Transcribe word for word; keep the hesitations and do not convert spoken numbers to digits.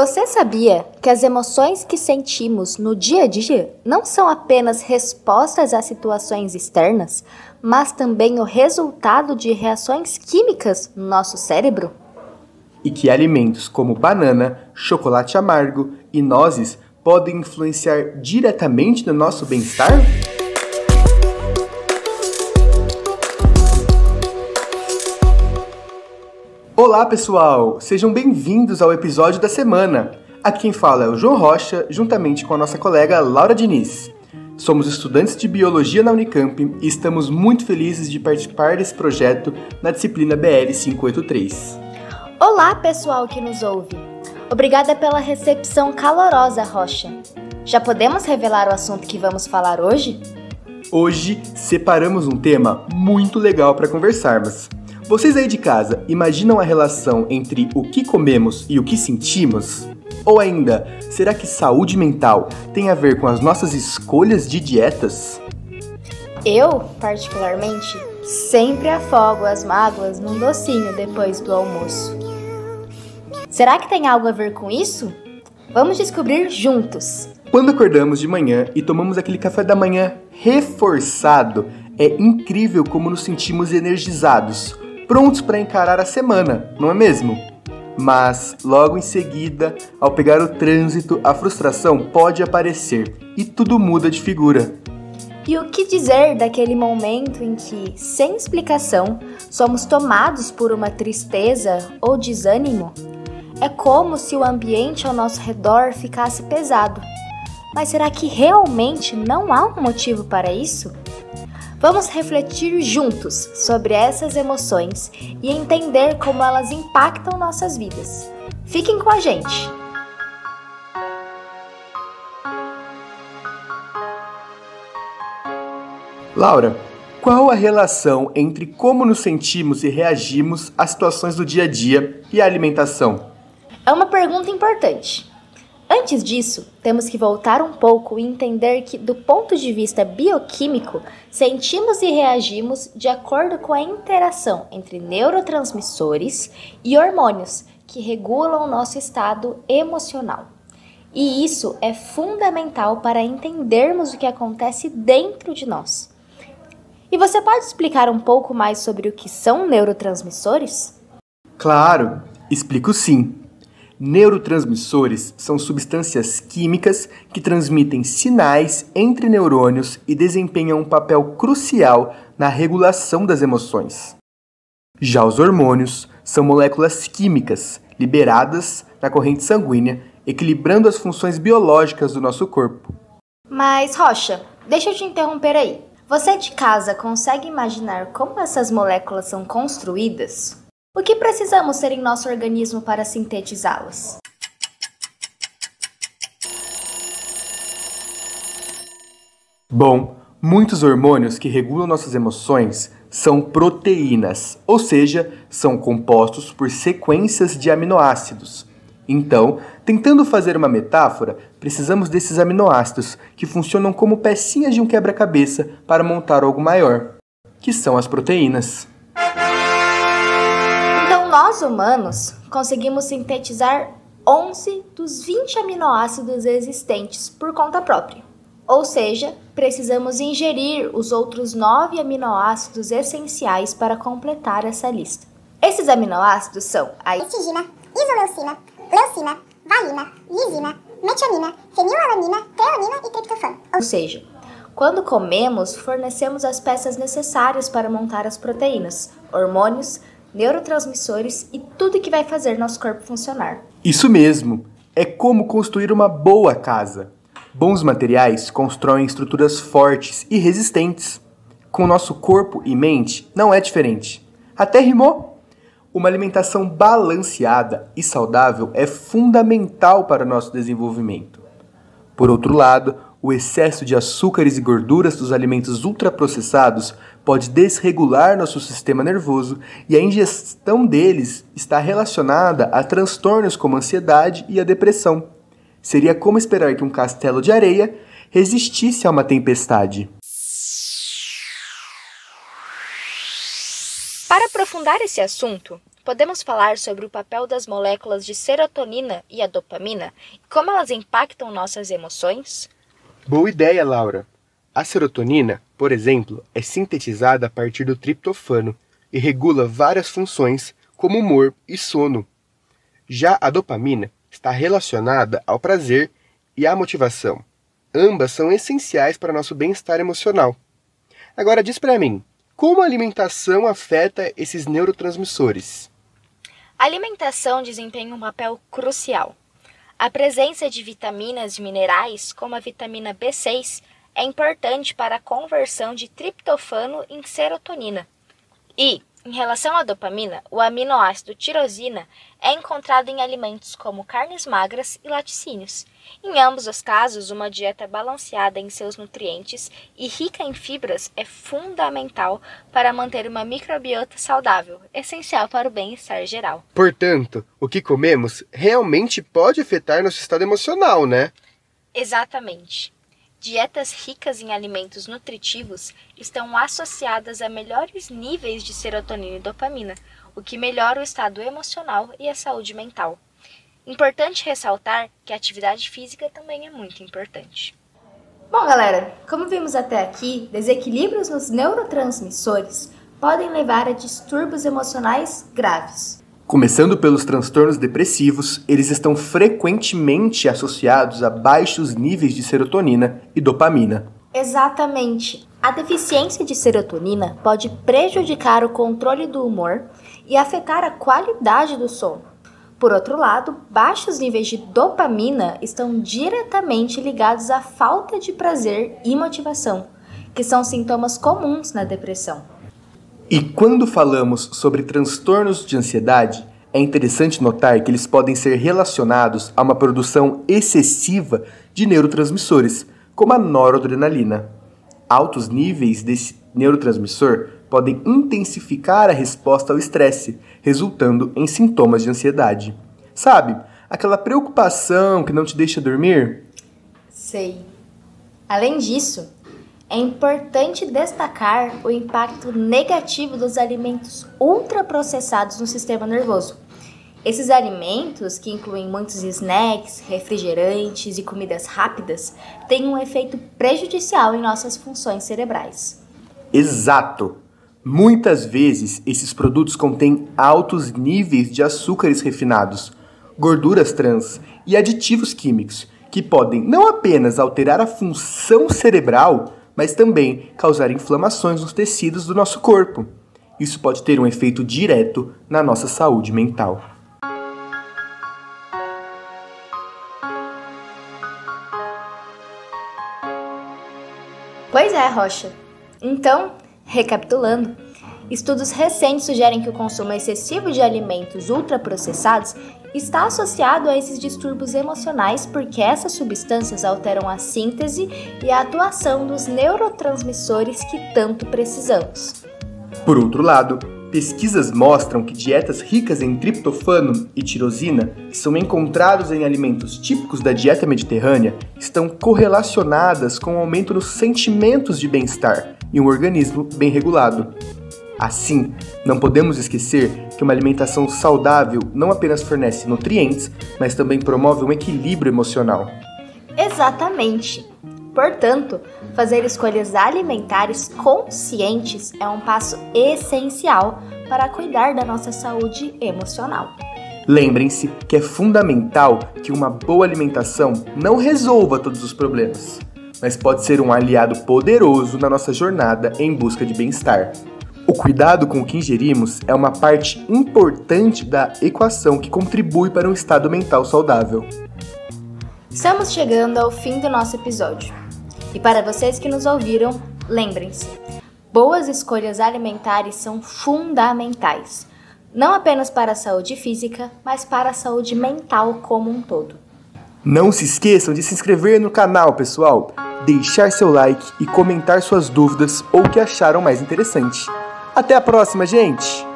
Você sabia que as emoções que sentimos no dia a dia não são apenas respostas a situações externas, mas também o resultado de reações químicas no nosso cérebro? E que alimentos como banana, chocolate amargo e nozes podem influenciar diretamente no nosso bem-estar? Olá pessoal, sejam bem-vindos ao episódio da semana. Aqui quem fala é o João Rocha, juntamente com a nossa colega Laura Diniz. Somos estudantes de Biologia na Unicamp e estamos muito felizes de participar desse projeto na disciplina B L quinhentos e oitenta e três. Olá pessoal que nos ouve! Obrigada pela recepção calorosa, Rocha. Já podemos revelar o assunto que vamos falar hoje? Hoje separamos um tema muito legal para conversarmos. Vocês aí de casa imaginam a relação entre o que comemos e o que sentimos? Ou ainda, será que saúde mental tem a ver com as nossas escolhas de dietas? Eu, particularmente, sempre afogo as mágoas num docinho depois do almoço. Será que tem algo a ver com isso? Vamos descobrir juntos! Quando acordamos de manhã e tomamos aquele café da manhã reforçado, é incrível como nos sentimos energizados, prontos para encarar a semana, não é mesmo? Mas, logo em seguida, ao pegar o trânsito, a frustração pode aparecer e tudo muda de figura. E o que dizer daquele momento em que, sem explicação, somos tomados por uma tristeza ou desânimo? É como se o ambiente ao nosso redor ficasse pesado. Mas será que realmente não há um motivo para isso? Vamos refletir juntos sobre essas emoções e entender como elas impactam nossas vidas. Fiquem com a gente! Laura, qual a relação entre como nos sentimos e reagimos às situações do dia a dia e a alimentação? É uma pergunta importante. Antes disso, temos que voltar um pouco e entender que, do ponto de vista bioquímico, sentimos e reagimos de acordo com a interação entre neurotransmissores e hormônios que regulam o nosso estado emocional. E isso é fundamental para entendermos o que acontece dentro de nós. E você pode explicar um pouco mais sobre o que são neurotransmissores? Claro, explico sim. Neurotransmissores são substâncias químicas que transmitem sinais entre neurônios e desempenham um papel crucial na regulação das emoções. Já os hormônios são moléculas químicas liberadas na corrente sanguínea, equilibrando as funções biológicas do nosso corpo. Mas, Rocha, deixa eu te interromper aí. Você de casa consegue imaginar como essas moléculas são construídas? O que precisamos ter em nosso organismo para sintetizá-las? Bom, muitos hormônios que regulam nossas emoções são proteínas, ou seja, são compostos por sequências de aminoácidos. Então, tentando fazer uma metáfora, precisamos desses aminoácidos que funcionam como pecinhas de um quebra-cabeça para montar algo maior, que são as proteínas. Nós, humanos, conseguimos sintetizar onze dos vinte aminoácidos existentes por conta própria. Ou seja, precisamos ingerir os outros nove aminoácidos essenciais para completar essa lista. Esses aminoácidos são a histidina, isoleucina, leucina, valina, lisina, metionina, fenilalanina, treonina e triptofano. Ou seja, quando comemos, fornecemos as peças necessárias para montar as proteínas, hormônios, neurotransmissores e tudo que vai fazer nosso corpo funcionar. Isso mesmo! É como construir uma boa casa. Bons materiais constroem estruturas fortes e resistentes. Com nosso corpo e mente não é diferente. Até rimou! Uma alimentação balanceada e saudável é fundamental para o nosso desenvolvimento. Por outro lado, o excesso de açúcares e gorduras dos alimentos ultraprocessados pode desregular nosso sistema nervoso e a ingestão deles está relacionada a transtornos como a ansiedade e a depressão. Seria como esperar que um castelo de areia resistisse a uma tempestade. Para aprofundar esse assunto, podemos falar sobre o papel das moléculas de serotonina e a dopamina e como elas impactam nossas emoções? Boa ideia, Laura. A serotonina, por exemplo, é sintetizada a partir do triptofano e regula várias funções, como humor e sono. Já a dopamina está relacionada ao prazer e à motivação. Ambas são essenciais para nosso bem-estar emocional. Agora diz para mim, como a alimentação afeta esses neurotransmissores? A alimentação desempenha um papel crucial. A presença de vitaminas e minerais, como a vitamina B seis, é importante para a conversão de triptofano em serotonina. E, em relação à dopamina, o aminoácido tirosina é encontrado em alimentos como carnes magras e laticínios. Em ambos os casos, uma dieta balanceada em seus nutrientes e rica em fibras é fundamental para manter uma microbiota saudável, essencial para o bem-estar geral. Portanto, o que comemos realmente pode afetar nosso estado emocional, né? Exatamente. Dietas ricas em alimentos nutritivos estão associadas a melhores níveis de serotonina e dopamina, o que melhora o estado emocional e a saúde mental. Importante ressaltar que a atividade física também é muito importante. Bom, galera, como vimos até aqui, desequilíbrios nos neurotransmissores podem levar a distúrbios emocionais graves. Começando pelos transtornos depressivos, eles estão frequentemente associados a baixos níveis de serotonina e dopamina. Exatamente. A deficiência de serotonina pode prejudicar o controle do humor e afetar a qualidade do sono. Por outro lado, baixos níveis de dopamina estão diretamente ligados à falta de prazer e motivação, que são sintomas comuns na depressão. E quando falamos sobre transtornos de ansiedade, é interessante notar que eles podem ser relacionados a uma produção excessiva de neurotransmissores, como a noradrenalina. Altos níveis desse neurotransmissor podem intensificar a resposta ao estresse, resultando em sintomas de ansiedade. Sabe, aquela preocupação que não te deixa dormir? Sei. Além disso, é importante destacar o impacto negativo dos alimentos ultraprocessados no sistema nervoso. Esses alimentos, que incluem muitos snacks, refrigerantes e comidas rápidas, têm um efeito prejudicial em nossas funções cerebrais. Exato! Muitas vezes, esses produtos contêm altos níveis de açúcares refinados, gorduras trans e aditivos químicos, que podem não apenas alterar a função cerebral, mas também causar inflamações nos tecidos do nosso corpo. Isso pode ter um efeito direto na nossa saúde mental. Pois é, Rocha. Então, recapitulando, estudos recentes sugerem que o consumo excessivo de alimentos ultraprocessados está associado a esses distúrbios emocionais porque essas substâncias alteram a síntese e a atuação dos neurotransmissores que tanto precisamos. Por outro lado, pesquisas mostram que dietas ricas em triptofano e tirosina, que são encontrados em alimentos típicos da dieta mediterrânea, estão correlacionadas com o aumento nos sentimentos de bem-estar e um organismo bem regulado. Assim, não podemos esquecer que uma alimentação saudável não apenas fornece nutrientes, mas também promove um equilíbrio emocional. Exatamente! Portanto, fazer escolhas alimentares conscientes é um passo essencial para cuidar da nossa saúde emocional. Lembrem-se que é fundamental que uma boa alimentação não resolva todos os problemas, mas pode ser um aliado poderoso na nossa jornada em busca de bem-estar. O cuidado com o que ingerimos é uma parte importante da equação que contribui para um estado mental saudável. Estamos chegando ao fim do nosso episódio. E para vocês que nos ouviram, lembrem-se, boas escolhas alimentares são fundamentais, não apenas para a saúde física, mas para a saúde mental como um todo. Não se esqueçam de se inscrever no canal, pessoal, deixar seu like e comentar suas dúvidas ou o que acharam mais interessante. Até a próxima, gente!